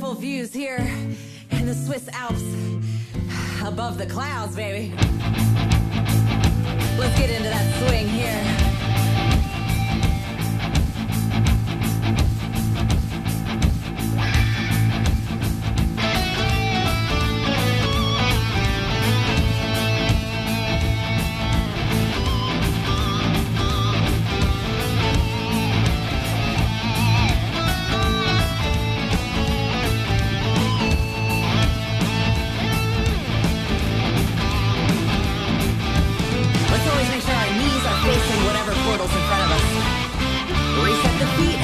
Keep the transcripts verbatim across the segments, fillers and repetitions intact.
beautiful views here in the Swiss Alps. Above the clouds, baby. Let's get into that swing here. Portals in front of us. Reset the feet.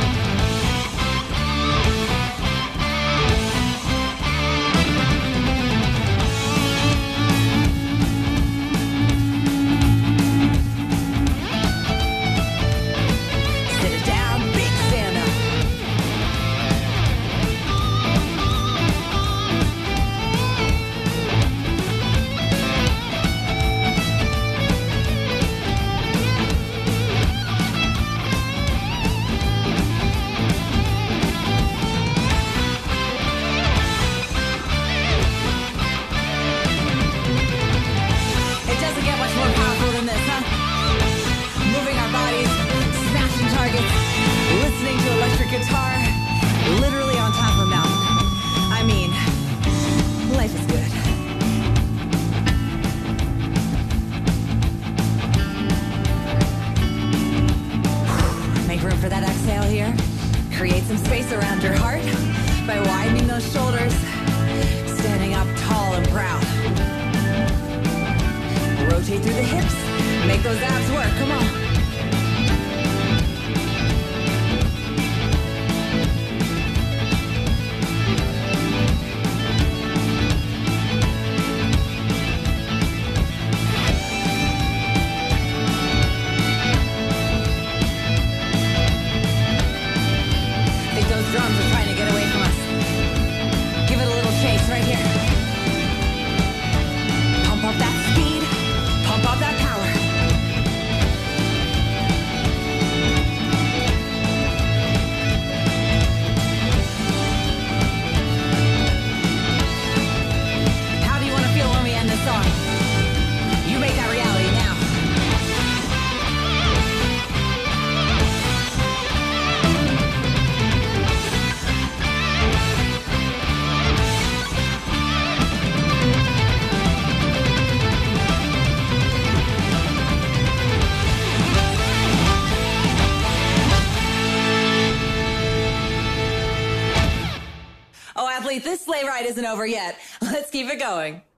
Sit it down, big stand up. Listening to electric guitar, literally on top of a mountain. I mean, life is good. Make room for that exhale here. Create some space around your heart by widening those shoulders, standing up tall and proud. Rotate through the hips, make those abs work, come on. Drums are trying to get away from us. Give it a little chase right here. Pump up that speed. Pump up that power. How do you want to feel when we end this song? You make that reality now. Oh, athlete, this sleigh ride isn't over yet. Let's keep it going.